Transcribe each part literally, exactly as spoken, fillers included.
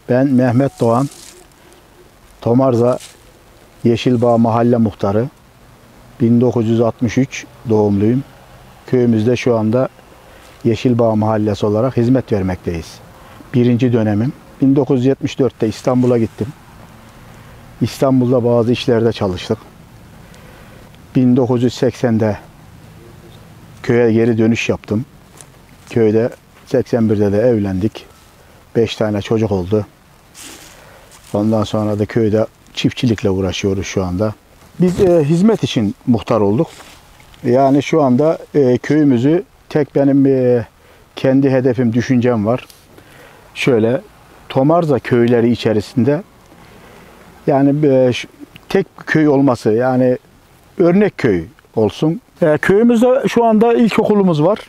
Ben Mehmet Doğan, Tomarza Yeşilbağ Mahalle Muhtarı. bin dokuz yüz altmış üç doğumluyum. Köyümüzde şu anda Yeşilbağ Mahallesi olarak hizmet vermekteyiz. Birinci dönemim. bin dokuz yüz yetmiş dörtte İstanbul'a gittim. İstanbul'da bazı işlerde çalıştık. bin dokuz yüz seksende köye geri dönüş yaptım. Köyde seksen birde de evlendik. beş tane çocuk oldu. Ondan sonra da köyde çiftçilikle uğraşıyoruz şu anda. Biz e, hizmet için muhtar olduk. Yani şu anda e, köyümüzü tek benim e, kendi hedefim, düşüncem var. Şöyle Tomarza köyleri içerisinde yani e, şu, tek köy olması, yani örnek köy olsun. E, köyümüzde şu anda ilkokulumuz var.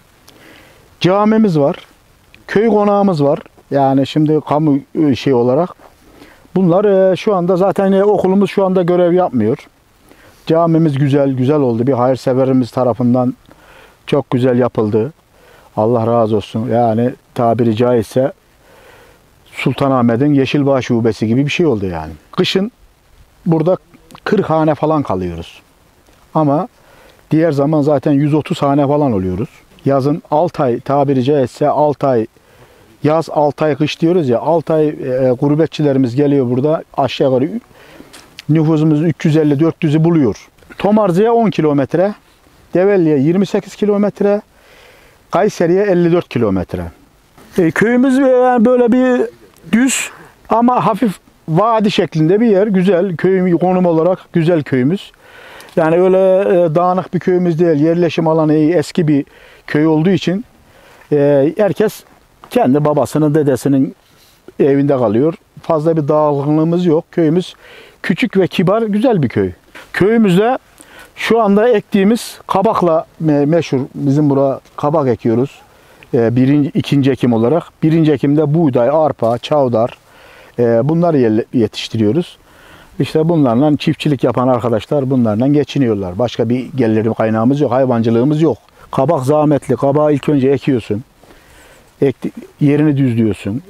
Camimiz var. Köy konağımız var. Yani şimdi kamu şey olarak. Bunlar e, şu anda zaten e, okulumuz şu anda görev yapmıyor. Camimiz güzel, güzel oldu. Bir hayırseverimiz tarafından çok güzel yapıldı. Allah razı olsun. Yani tabiri caizse Sultanahmet'in Yeşilbağ Şubesi gibi bir şey oldu yani. Kışın burada kırk hane falan kalıyoruz. Ama diğer zaman zaten yüz otuz hane falan oluyoruz. Yazın altı ay, tabiri caizse altı ay, yaz altı ay, kış diyoruz ya, altı ay e, gurbetçilerimiz geliyor burada, aşağı yukarı nüfusumuz üç yüz elli dört yüzü buluyor. Tomarza'ya on kilometre, Develi'ye yirmi sekiz kilometre, Kayseri'ye elli dört kilometre. E, köyümüz yani böyle bir düz ama hafif vadi şeklinde bir yer. Güzel, köyüm konum olarak güzel köyümüz. Yani öyle e, dağınık bir köyümüz değil. Yerleşim alanı iyi, eski bir köy olduğu için e, herkes kendi babasının, dedesinin evinde kalıyor. Fazla bir dağınıklığımız yok. Köyümüz küçük ve kibar, güzel bir köy. Köyümüzde şu anda ektiğimiz kabakla meşhur. Bizim burada kabak ekiyoruz. E, birinci, ikinci ekim olarak. Birinci ekimde buğday, arpa, çavdar e, bunları yetiştiriyoruz. İşte bunlarla çiftçilik yapan arkadaşlar bunlarla geçiniyorlar. Başka bir gelir kaynağımız yok, hayvancılığımız yok. Kabak zahmetli. Kabağı ilk önce ekiyorsun. Ekti, yerini düzlüyorsun.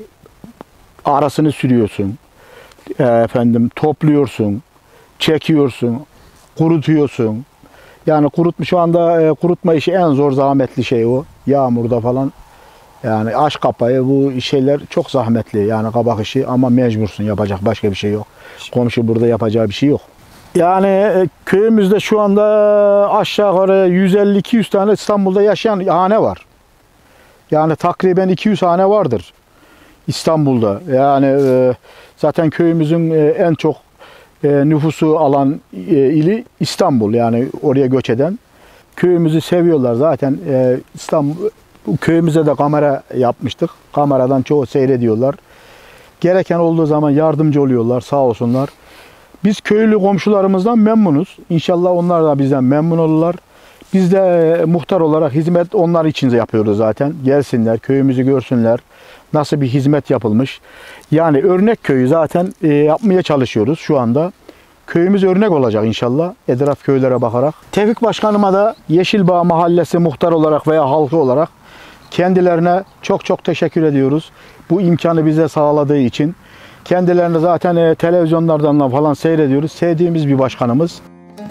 Arasını sürüyorsun. E, efendim topluyorsun. Çekiyorsun. Kurutuyorsun. Yani kurutma, şu anda e, kurutma işi en zor, zahmetli şey o. Yağmurda falan. Yani aç kapayı, bu şeyler çok zahmetli yani kabak işi, ama mecbursun, yapacak başka bir şey yok. Komşu burada yapacağı bir şey yok. Yani e, köyümüzde şu anda aşağı yukarı yüz elli iki yüz tane İstanbul'da yaşayan hane var. Yani takriben iki yüz hane vardır İstanbul'da. Yani e, zaten köyümüzün e, en çok e, nüfusu alan e, ili İstanbul. Yani oraya göç eden. Köyümüzü seviyorlar zaten. E, İstanbul köyümüze de kamera yapmıştık. Kameradan çoğu seyrediyorlar. Gereken olduğu zaman yardımcı oluyorlar, sağ olsunlar. Biz köylü komşularımızdan memnunuz. İnşallah onlar da bizden memnun olurlar. Biz de muhtar olarak hizmet onlar için de yapıyoruz zaten. Gelsinler, köyümüzü görsünler. Nasıl bir hizmet yapılmış. Yani örnek köyü zaten e, yapmaya çalışıyoruz şu anda. Köyümüz örnek olacak inşallah, etraf köylere bakarak. Tevfik Başkanıma da Yeşilbağ Mahallesi muhtar olarak veya halkı olarak kendilerine çok çok teşekkür ediyoruz. Bu imkanı bize sağladığı için. Kendilerini zaten e, televizyonlardan falan seyrediyoruz. Sevdiğimiz bir başkanımız.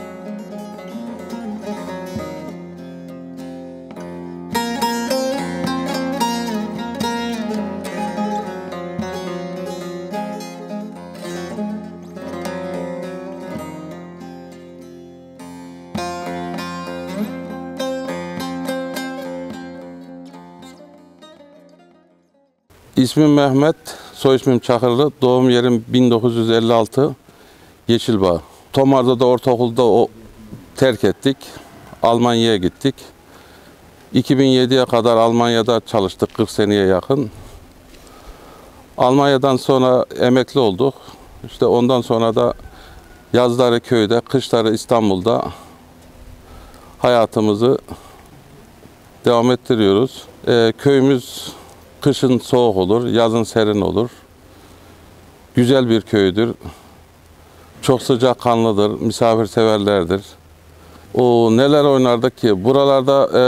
İsmim Mehmet, soy ismim Çakırlı. Doğum yerim bin dokuz yüz elli altı Yeşilbağ. Tomarza'da ortaokulda o terk ettik. Almanya'ya gittik. iki bin yediye kadar Almanya'da çalıştık, kırk seneye yakın. Almanya'dan sonra emekli olduk. İşte ondan sonra da yazları köyde, kışları İstanbul'da hayatımızı devam ettiriyoruz. Ee, köyümüz kışın soğuk olur, yazın serin olur. Güzel bir köydür. Çok sıcakkanlıdır, misafirseverlerdir. O neler oynardık ki? Buralarda e,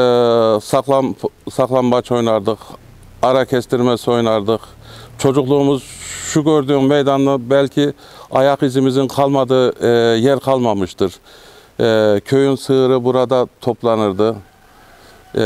saklam, saklambaç oynardık, ara kestirmesi oynardık. Çocukluğumuz şu gördüğüm meydanda belki ayak izimizin kalmadığı e, yer kalmamıştır. E, köyün sığırı burada toplanırdı. E,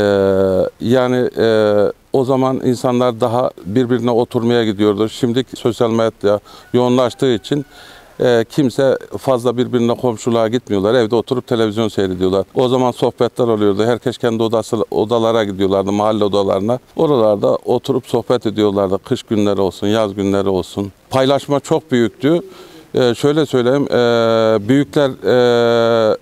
yani e, o zaman insanlar daha birbirine oturmaya gidiyordu. Şimdi sosyal medya yoğunlaştığı için e, kimse fazla birbirine komşuluğa gitmiyorlar. Evde oturup televizyon seyrediyorlar. O zaman sohbetler oluyordu. Herkes kendi odası, odalara gidiyorlardı, mahalle odalarına. Oralarda oturup sohbet ediyorlardı. Kış günleri olsun, yaz günleri olsun. Paylaşma çok büyüktü. E, şöyle söyleyeyim, e, büyükler e,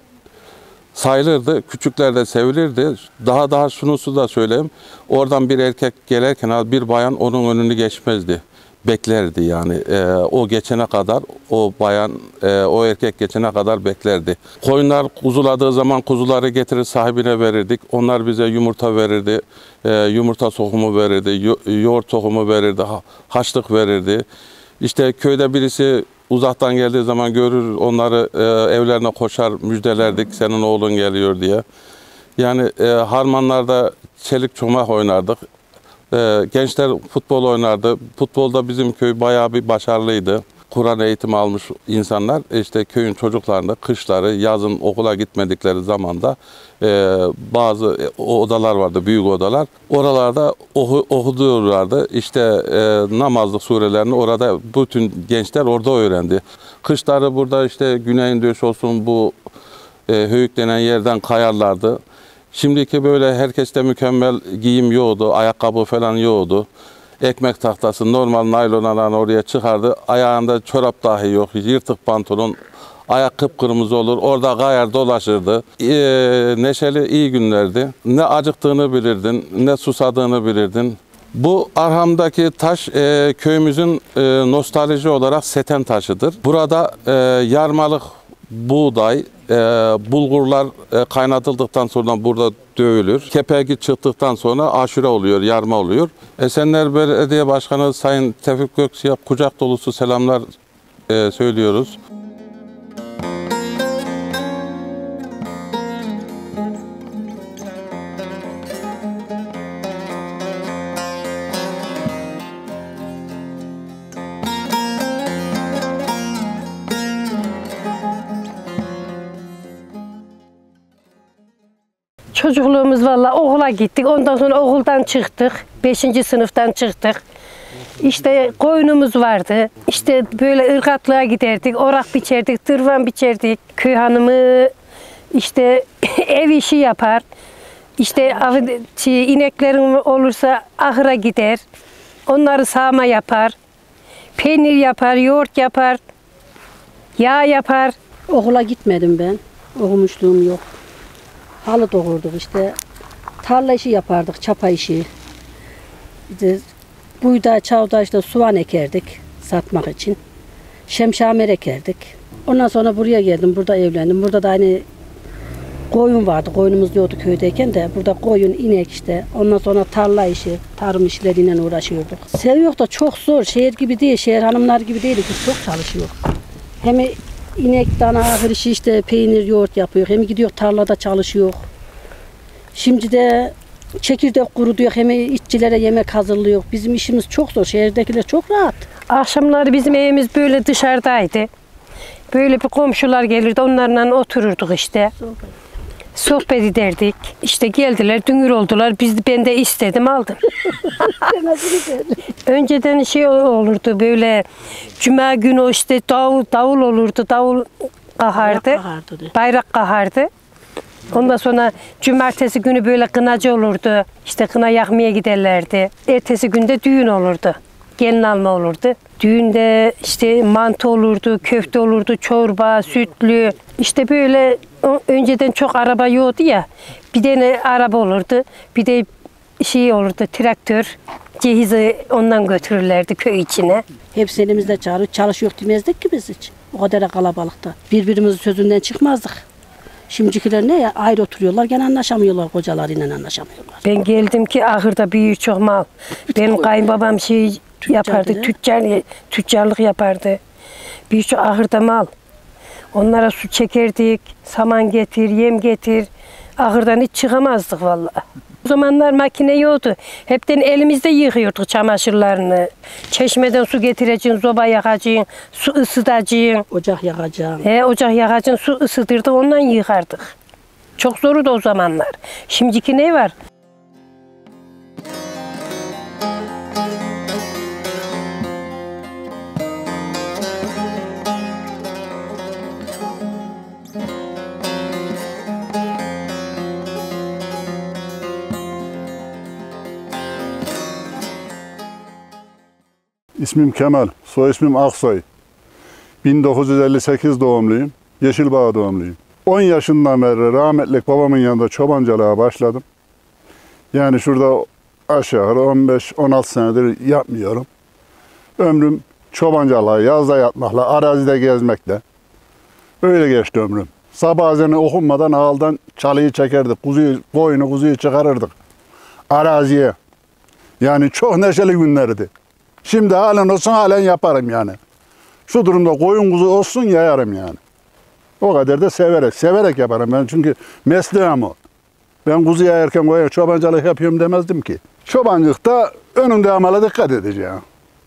sayılırdı, küçükler de sevilirdi. Daha daha şunusu da söyleyeyim. Oradan bir erkek gelirken bir bayan onun önünü geçmezdi. Beklerdi yani. E, o geçene kadar, o bayan, e, o erkek geçene kadar beklerdi. Koyunlar kuzuladığı zaman kuzuları getirir sahibine verirdik. Onlar bize yumurta verirdi. E, yumurta tohumu verirdi, yo yoğurt tohumu verirdi, ha haçlık verirdi. İşte köyde birisi uzaktan geldiği zaman görür onları e, evlerine koşar müjdelerdik senin oğlun geliyor diye. Yani e, harmanlarda çelik çomak oynardık. E, gençler futbol oynardı. Futbolda bizim köy bayağı bir başarılıydı. Kur'an eğitimi almış insanlar işte köyün çocuklarını kışları yazın okula gitmedikleri zamanda e, bazı odalar vardı, büyük odalar. Oralarda oku, okuduyorlardı. İşte e, namazlık surelerini orada bütün gençler orada öğrendi. Kışları burada işte Güneyin Döş olsun bu e, höyük denen yerden kayarlardı. Şimdiki böyle herkeste mükemmel giyim yoktu, ayakkabı falan yoktu. Ekmek tahtası normal naylonlardan oraya çıkardı. Ayağında çorap dahi yok. Yırtık pantolon. Ayak kıpkırmızı olur. Orada kayar dolaşırdı. Ee, neşeli iyi günlerdi. Ne acıktığını bilirdin, ne susadığını bilirdin. Bu arhamdaki taş e, köyümüzün e, nostalji olarak seten taşıdır. Burada e, yarmalık buğday, e, bulgurlar e, kaynatıldıktan sonra burada dövülür. Kepeği çıktıktan sonra aşure oluyor, yarma oluyor. Esenler Belediye Başkanı Sayın Tevfik Göksu'ya kucak dolusu selamlar e, söylüyoruz. Çocukluğumuz valla okula gittik. Ondan sonra okuldan çıktık. Beşinci sınıftan çıktık. İşte koyunumuz vardı. İşte böyle ırgatlığa giderdik. Orak biçerdik, tırvan biçerdik. Köy hanımı işte ev işi yapar. İşte ineklerin olursa ahıra gider. Onları sağma yapar. Peynir yapar, yoğurt yapar. Yağ yapar. Okula gitmedim ben. Okumuşluğum yok. Halı doğurduk işte. Tarla işi yapardık, çapa işi. İşte buğday, çavda işte soğan ekerdik satmak için. Şemşamer ekerdik. Ondan sonra buraya geldim, burada evlendim. Burada da aynı koyun vardı, koyunumuz yoktu köydeyken de. Burada koyun, inek işte. Ondan sonra tarla işi, tarım işleriyle uğraşıyorduk. Seviyor da çok zor, şehir gibi değil, şehir hanımlar gibi değil. Biz çok çalışıyor. Hem İnek, dana, ahır işi işte peynir, yoğurt yapıyor. Hem gidiyor tarlada çalışıyor. Şimdi de çekirdek kurutuyor. Hem işçilere yemek hazırlıyor. Bizim işimiz çok zor. Şehirdekiler çok rahat. Akşamları bizim evimiz böyle dışarıdaydı. Böyle bir komşular gelirdi. Onlarla otururduk işte. Sohbet. Sohbet ederdik. İşte geldiler, dünür oldular. Biz, ben de istedim, aldım. Önceden şey olurdu böyle cuma günü işte davul, davul olurdu. Davul kahardı. Bayrak kahardı. Bayrak kahardı. Ondan sonra cumartesi günü böyle kınacı olurdu. İşte kına yakmaya giderlerdi. Ertesi günde düğün olurdu. Gelin alma olurdu. Düğünde işte mantı olurdu, köfte olurdu, çorba, sütlü. İşte böyle önceden çok araba yoktu ya. Bir tane araba olurdu. Bir de şey olurdu, traktör. Cehizi ondan götürürlerdi köy içine. Hepsi elimizde çağırıyor. Çalışıyor demezdik ki biz hiç. O kadar kalabalıkta. Birbirimizin sözünden çıkmazdık. Şimdikiler ne ya? Ayrı oturuyorlar, gene anlaşamıyorlar, kocalarıyla anlaşamıyorlar. Ben geldim ki ahırda büyük çok mal. Benim kayınbabam şey yapardı, tüccar, tüccarlık yapardı. Büyük çok ahırda mal. Onlara su çekerdik, saman getir, yem getir. Ahırdan hiç çıkamazdık vallahi. O zamanlar makine yoktu. Hepten elimizde yıkıyorduk çamaşırlarını. Çeşmeden su getireceksin, zoba yakacaksın, su ısıtacaksın. Ocak yakacağım. He, ocak yakacaksın, su ısıtırdık, ondan yıkardık. Çok zordu o zamanlar. Şimdiki ne var? İsmim Kemal, soy ismim Aksoy. bin dokuz yüz elli sekiz doğumluyum, Yeşilbağ doğumluyum. on yaşından beri rahmetli babamın yanında çobancılığa başladım. Yani şurada aşağı yukarı on beş on altı senedir yapmıyorum. Ömrüm çobancılığa, yazda yatmakla, arazide gezmekle. Öyle geçti ömrüm. Sabah ezanı okunmadan ağıldan çalıyı çekerdik, kuzuyu, koyunu kuzuyu çıkarırdık. Araziye. Yani çok neşeli günlerdi. Şimdi halen olsun halen yaparım yani. Şu durumda koyun kuzu olsun yayarım yani. O kadar da severek, severek yaparım ben çünkü mesleğim o. Ben kuzu yayarken koyun çobancılık yapıyorum demezdim ki. Çobancılıkta önünde amala dikkat edeceğim.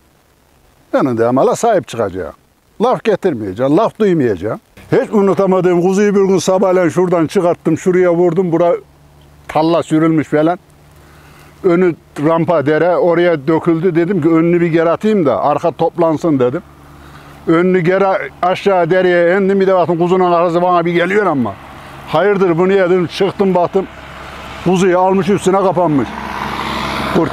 Önünde amala sahip çıkacağım. Laf getirmeyeceğim, laf duymayacağım. Hiç unutamadığım kuzuyu bir gün sabahleyin şuradan çıkarttım, şuraya vurdum, bura talla sürülmüş falan. Önü rampa dere, oraya döküldü, dedim ki önünü bir geri atayım da arka toplansın dedim. Önünü geri aşağı dereye indim, bir de baktım kuzunun arası bana bir geliyor ama. Hayırdır bu niye dedim, çıktım baktım kuzuyu almış üstüne kapanmış. Kurt.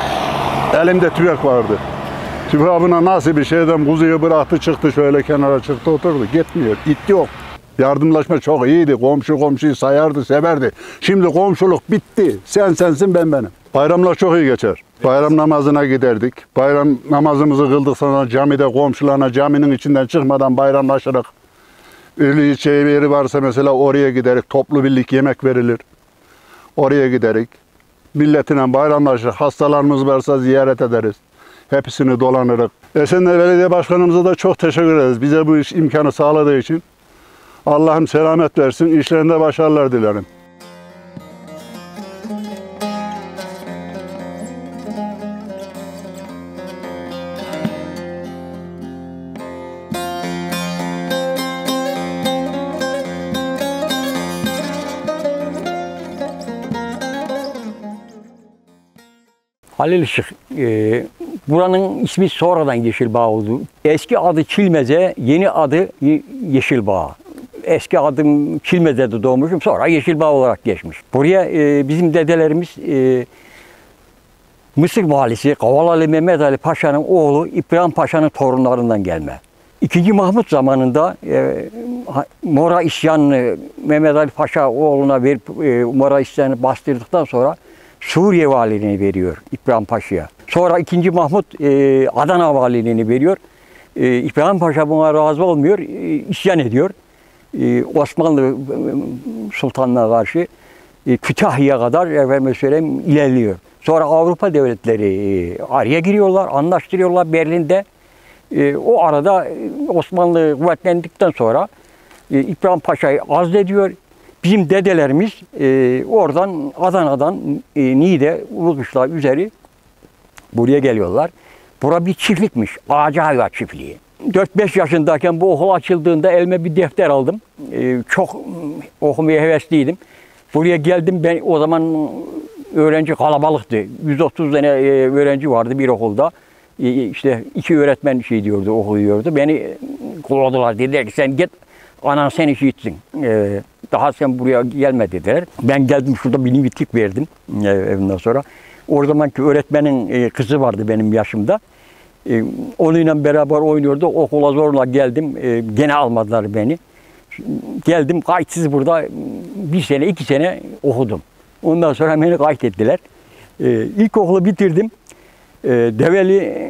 Elimde tüfek vardı. Tüfeğine nasıl bir şeyden kuzuyu bıraktı çıktı, şöyle kenara çıktı oturdu, gitmiyor, it yok. Yardımlaşma çok iyiydi, komşu komşuyu sayardı, severdi. Şimdi komşuluk bitti, sen sensin ben benim. Bayramlar çok iyi geçer. Bayram namazına giderdik. Bayram namazımızı kıldık sonra camide komşularına caminin içinden çıkmadan bayramlaşırız. Ölü içeceği bir yeri varsa mesela oraya giderik. Toplu birlik yemek verilir. Oraya giderik. Milletine bayramlaşırız. Hastalarımız varsa ziyaret ederiz. Hepsini dolanırız. Esenler Belediye Başkanımıza da çok teşekkür ederiz. Bize bu iş imkanı sağladığı için. Allah'ım selamet versin. İşlerinde başarılar dilerim. Halil Işık, e, buranın ismi sonradan Yeşilbağ oldu. Eski adı Çilmeze, yeni adı Yeşilbağ. Eski adım Çilmeze'de doğmuşum, sonra Yeşilbağ olarak geçmiş. Buraya e, bizim dedelerimiz e, Mısır valisi Kavalalı Mehmet Ali Paşa'nın oğlu İbrahim Paşa'nın torunlarından gelme. İkinci Mahmut zamanında e, Mora isyanını Mehmet Ali Paşa oğluna verip e, Mora isyanını bastırdıktan sonra Suriye valiliğini veriyor İbrahim Paşa'ya. Sonra ikinci Mahmut e, Adana valiliğini veriyor. E, İbrahim Paşa buna razı olmuyor, e, isyan ediyor. E, Osmanlı Sultanlığı'na karşı e, Kütahya'ya kadar efendim söyleyeyim ilerliyor. Sonra Avrupa devletleri e, araya giriyorlar, anlaştırıyorlar Berlin'de. E, o arada Osmanlı kuvvetlendikten sonra e, İbrahim Paşa'yı azlediyor. Bizim dedelerimiz e, oradan Adana'dan e, Niğde, Ulukışla üzeri buraya geliyorlar. Bura bir çiftlikmiş, Ağacıhayva çiftliği. dört beş yaşındayken bu okul açıldığında elime bir defter aldım. E, çok okumaya hevesliydim. Buraya geldim, ben o zaman öğrenci kalabalıktı. yüz otuz tane e, öğrenci vardı bir okulda. E, işte iki öğretmen şey diyordu, okuluyordu. Beni kovaladılar, dediler ki sen git, anan sen işi gitsin. E, daha sen buraya gelme dediler. Ben geldim, şurada bir nivitlik verdim e, evinden sonra. O zamanki öğretmenin e, kızı vardı benim yaşımda. E, onunla beraber oynuyordu. Okula zorla geldim. E, gene almadılar beni. Geldim kayıtsız burada bir sene, iki sene okudum. Ondan sonra beni kaydettiler. E, ilkokulu bitirdim. E, Develi e,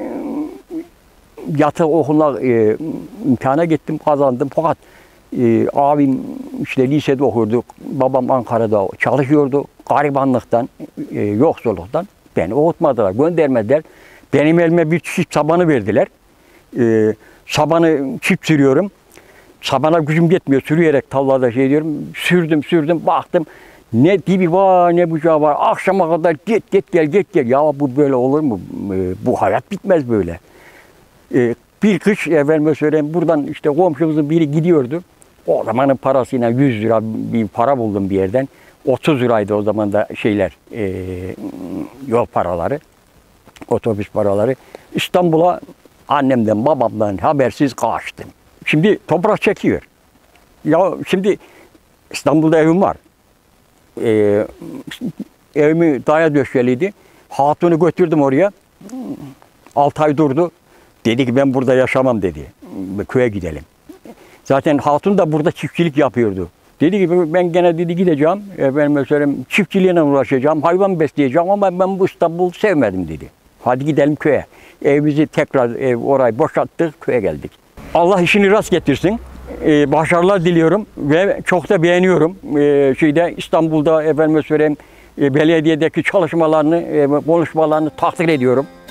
yatılı okuluna e, imtihana gittim, kazandım. Fakat e, abim işte lisede okuyordu. Babam Ankara'da çalışıyordu. Garibanlıktan, e, yoksulluktan beni okutmadılar, göndermediler. Benim elime bir çift sabanı verdiler. E, sabanı çift sürüyorum. Sabana gücüm yetmiyor. Sürüyerek tavlarda şey diyorum. Sürdüm, sürdüm, baktım. Ne dibi var ne bucağı var. Akşama kadar git git gel git gel. Ya bu böyle olur mu? E, bu hayat bitmez böyle. E, bir kış evvelme söyleyeyim buradan işte komşumuzun biri gidiyordu. O zamanın parasıyla yüz lira bir para buldum bir yerden. otuz liraydı o zaman da şeyler e, yol paraları. Otobüs paraları. İstanbul'a annemden babamdan habersiz kaçtım. Şimdi toprak çekiyor. Ya şimdi İstanbul'da evim var. Ee, evimi daya döşeliydi. Hatunu götürdüm oraya. altı ay durdu. Dedi ki ben burada yaşamam dedi. Köye gidelim. Zaten hatun da burada çiftçilik yapıyordu. Dedi ki ben gene dedi gideceğim. Ben mesela çiftçiliğine uğraşacağım. Hayvan besleyeceğim ama ben bu İstanbul'u sevmedim dedi. Hadi gidelim köye. Evimizi tekrar ev orayı boşalttık. Köye geldik. Allah işini rast getirsin. Ee, başarılar diliyorum ve çok da beğeniyorum. Ee, şeyde İstanbul'da efendim söyleyeyim e, belediyedeki çalışmalarını, e, konuşmalarını takdir ediyorum.